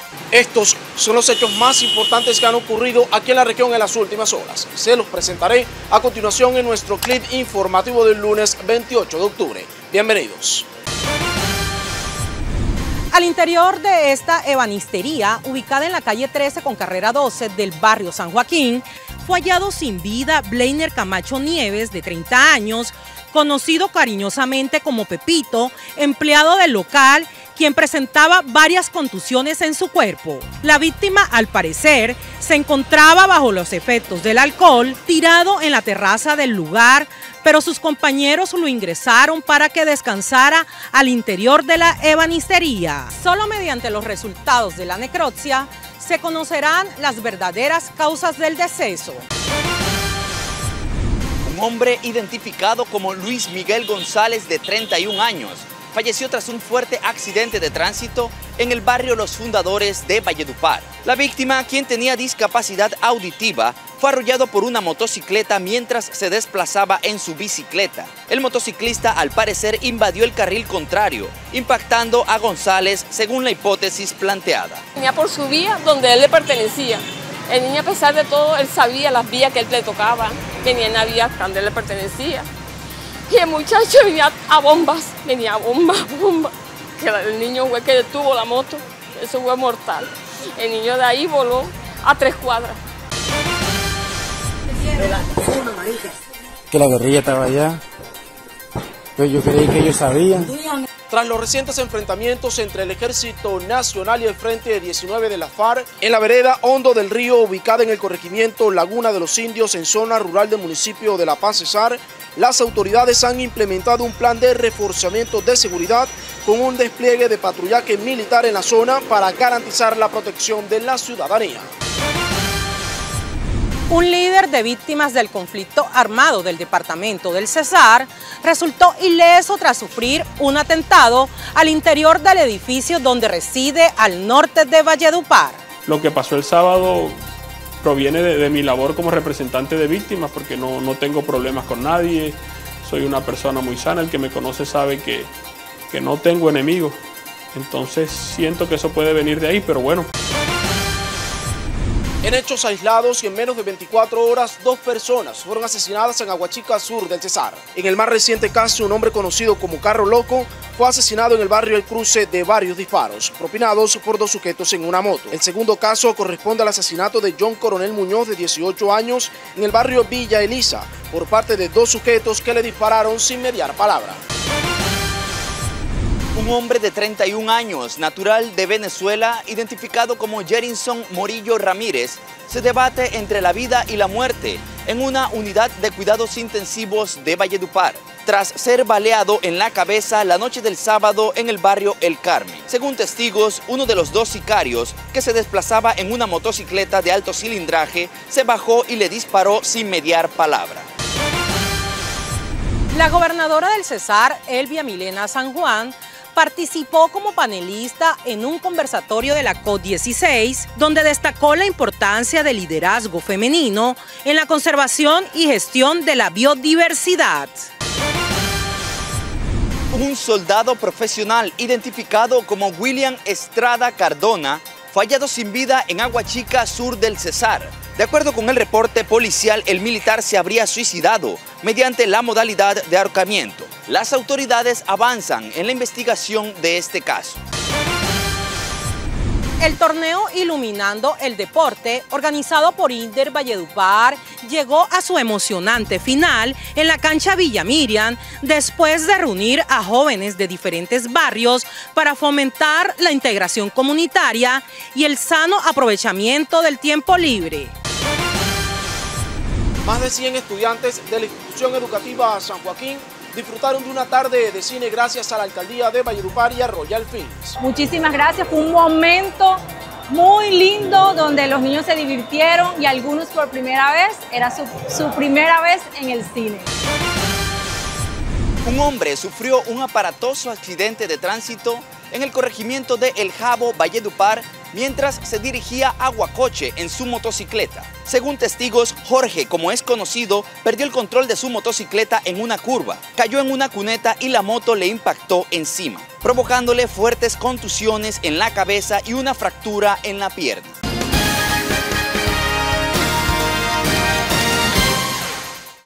Estos son los hechos más importantes que han ocurrido aquí en la región en las últimas horas. Se los presentaré a continuación en nuestro clip informativo del lunes 28 de octubre. Bienvenidos. Al interior de esta ebanistería, ubicada en la calle 13 con carrera 12 del barrio San Joaquín, fue hallado sin vida Bleiner Camacho Nieves, de 30 años, conocido cariñosamente como Pepito, empleado del local, quien presentaba varias contusiones en su cuerpo. La víctima, al parecer, se encontraba bajo los efectos del alcohol, tirado en la terraza del lugar, pero sus compañeros lo ingresaron para que descansara al interior de la ebanistería. Solo mediante los resultados de la necropsia se conocerán las verdaderas causas del deceso. Un hombre identificado como Luis Miguel González, de 31 años, falleció tras un fuerte accidente de tránsito en el barrio Los Fundadores de Valledupar. La víctima, quien tenía discapacidad auditiva, fue arrollado por una motocicleta mientras se desplazaba en su bicicleta. El motociclista, al parecer, invadió el carril contrario, impactando a González, según la hipótesis planteada. Venía por su vía donde él le pertenecía. El niño, a pesar de todo, él sabía las vías que él le tocaba, venía en la vía donde él le pertenecía. Y el muchacho venía a bombas, bomba. Que el niño fue que detuvo la moto, eso fue mortal. El niño de ahí voló a 3 cuadras. Que la guerrilla estaba allá, pues yo creí que ellos sabían. Tras los recientes enfrentamientos entre el Ejército Nacional y el Frente 19 de la FARC, en la vereda Hondo del Río, ubicada en el corregimiento Laguna de los Indios, en zona rural del municipio de La Paz, Cesar, las autoridades han implementado un plan de reforzamiento de seguridad con un despliegue de patrullaje militar en la zona para garantizar la protección de la ciudadanía. Un líder de víctimas del conflicto armado del departamento del Cesar resultó ileso tras sufrir un atentado al interior del edificio donde reside al norte de Valledupar. Lo que pasó el sábado proviene de mi labor como representante de víctimas, porque no tengo problemas con nadie, soy una persona muy sana, el que me conoce sabe que no tengo enemigos, entonces siento que eso puede venir de ahí, pero bueno. En hechos aislados y en menos de 24 horas, 2 personas fueron asesinadas en Aguachica Sur del Cesar. En el más reciente caso, un hombre conocido como Carro Loco fue asesinado en el barrio El Cruce de varios disparos, propinados por 2 sujetos en una moto. El segundo caso corresponde al asesinato de John Coronel Muñoz, de 18 años, en el barrio Villa Elisa, por parte de 2 sujetos que le dispararon sin mediar palabra. Un hombre de 31 años, natural de Venezuela, identificado como Jerinson Morillo Ramírez, se debate entre la vida y la muerte en una unidad de cuidados intensivos de Valledupar, tras ser baleado en la cabeza la noche del sábado en el barrio El Carmen. Según testigos, uno de los 2 sicarios, que se desplazaba en una motocicleta de alto cilindraje, se bajó y le disparó sin mediar palabra. La gobernadora del Cesar, Elvia Milena San Juan, participó como panelista en un conversatorio de la COP16, donde destacó la importancia del liderazgo femenino en la conservación y gestión de la biodiversidad. Un soldado profesional identificado como William Estrada Cardona fue hallado sin vida en Aguachica Sur del Cesar. De acuerdo con el reporte policial, el militar se habría suicidado mediante la modalidad de ahorcamiento. Las autoridades avanzan en la investigación de este caso. El torneo Iluminando el Deporte, organizado por Inder Valledupar, llegó a su emocionante final en la cancha Villa Miriam, después de reunir a jóvenes de diferentes barrios para fomentar la integración comunitaria y el sano aprovechamiento del tiempo libre. Más de 100 estudiantes de la institución educativa San Joaquín disfrutaron de una tarde de cine gracias a la alcaldía de Valledupar y a Royal Films. Muchísimas gracias, fue un momento muy lindo donde los niños se divirtieron y algunos por primera vez, era su primera vez en el cine. Un hombre sufrió un aparatoso accidente de tránsito en el corregimiento de El Jabo, Valledupar, mientras se dirigía a Huacoche en su motocicleta. Según testigos, Jorge, como es conocido, perdió el control de su motocicleta en una curva, cayó en una cuneta y la moto le impactó encima. provocándole fuertes contusiones en la cabeza y una fractura en la pierna.